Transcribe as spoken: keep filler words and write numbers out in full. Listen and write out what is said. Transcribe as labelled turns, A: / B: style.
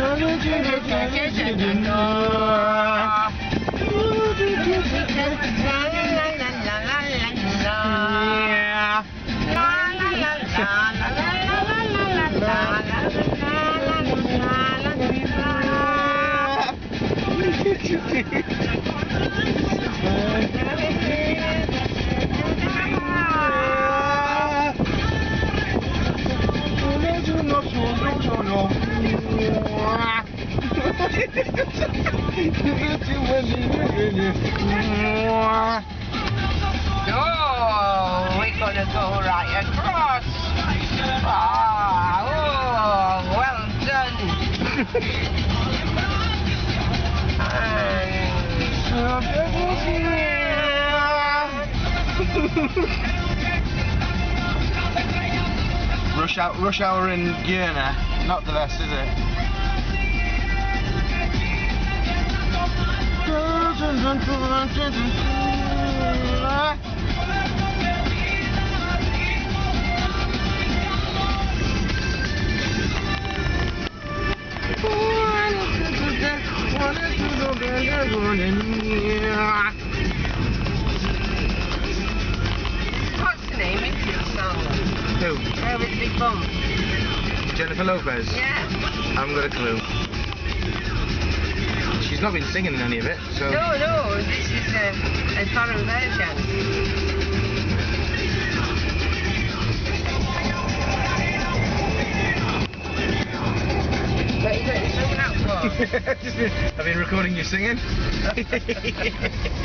A: Oh, we're gonna go right across. Ah, oh, well done.
B: Rush out, rush hour in Girne, not the best, is it?
A: What's the name of your song?
B: Who?
A: Girl with the big bum.
B: Jennifer Lopez?
A: Yeah.
B: I haven't got a clue. She's not been singing in any of it, so...
A: No, no, this is a, a foreign version. But you got your song out for?
B: I've been recording you singing.